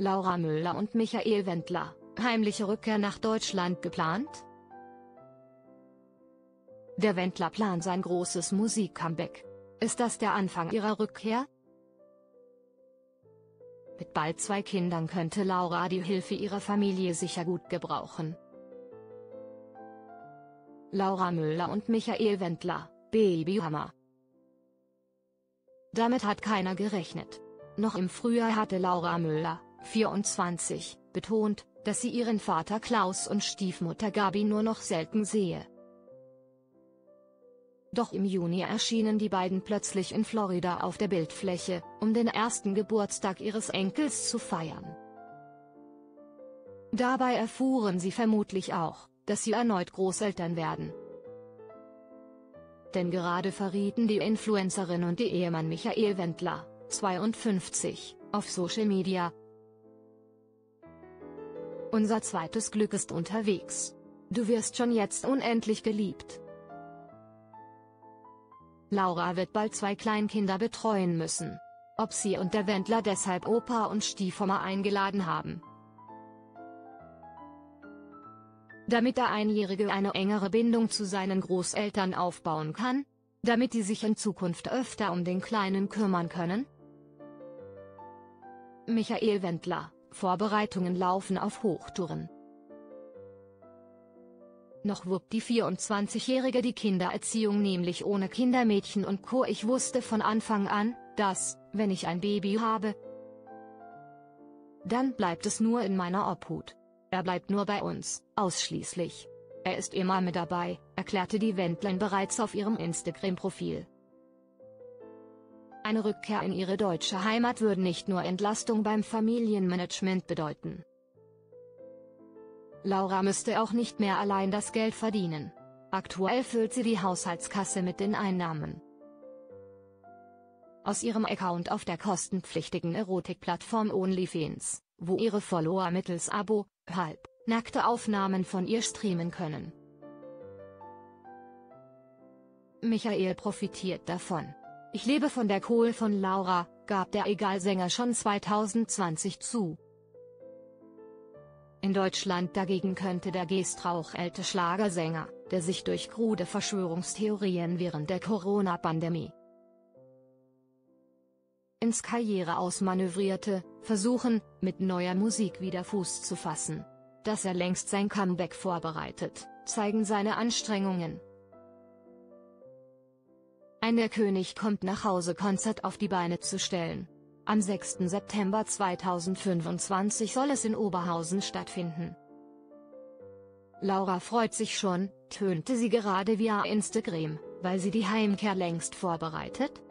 Laura Müller und Michael Wendler, heimliche Rückkehr nach Deutschland geplant? Der Wendler plant sein großes Musik-Comeback. Ist das der Anfang ihrer Rückkehr? Mit bald 2 Kindern könnte Laura die Hilfe ihrer Familie sicher gut gebrauchen. Laura Müller und Michael Wendler, Babyhammer. Damit hat keiner gerechnet. Noch im Frühjahr hatte Laura Müller, 24, betont, dass sie ihren Vater Klaus und Stiefmutter Gabi nur noch selten sehe. Doch im Juni erschienen die beiden plötzlich in Florida auf der Bildfläche, um den ersten Geburtstag ihres Enkels zu feiern. Dabei erfuhren sie vermutlich auch, dass sie erneut Großeltern werden. Denn gerade verrieten die Influencerin und ihr Ehemann Michael Wendler, 52, auf Social Media: Unser zweites Glück ist unterwegs. Du wirst schon jetzt unendlich geliebt. Laura wird bald 2 Kleinkinder betreuen müssen. Ob sie und der Wendler deshalb Opa und Stiefoma eingeladen haben? Damit der Einjährige eine engere Bindung zu seinen Großeltern aufbauen kann? Damit die sich in Zukunft öfter um den Kleinen kümmern können? Michael Wendler: Vorbereitungen laufen auf Hochtouren. Noch wuppt die 24-Jährige die Kindererziehung nämlich ohne Kindermädchen und Co. Ich wusste von Anfang an, dass, wenn ich ein Baby habe, dann bleibt es nur in meiner Obhut. Er bleibt nur bei uns, ausschließlich. Er ist immer mit dabei, erklärte die Wendlerin bereits auf ihrem Instagram-Profil. Eine Rückkehr in ihre deutsche Heimat würde nicht nur Entlastung beim Familienmanagement bedeuten. Laura müsste auch nicht mehr allein das Geld verdienen. Aktuell füllt sie die Haushaltskasse mit den Einnahmen aus ihrem Account auf der kostenpflichtigen Erotikplattform OnlyFans, wo ihre Follower mittels Abo, nackte Aufnahmen von ihr streamen können. Michael profitiert davon. Ich lebe von der Kohle von Laura, gab der Egal-Sänger schon 2020 zu. In Deutschland dagegen könnte der gestrauchelte Schlagersänger, der sich durch krude Verschwörungstheorien während der Corona-Pandemie ins Karriere ausmanövrierte, versuchen, mit neuer Musik wieder Fuß zu fassen. Dass er längst sein Comeback vorbereitet, zeigen seine Anstrengungen. Ein Der König kommt nach Hause Konzert auf die Beine zu stellen. Am 6. September 2025 soll es in Oberhausen stattfinden. Laura freut sich schon, tönte sie gerade via Instagram, weil sie die Heimkehr längst vorbereitet.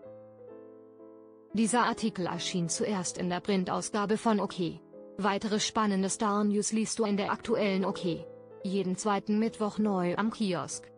Dieser Artikel erschien zuerst in der Printausgabe von OK. Weitere spannende Star-News liest du in der aktuellen OK. Jeden zweiten Mittwoch neu am Kiosk.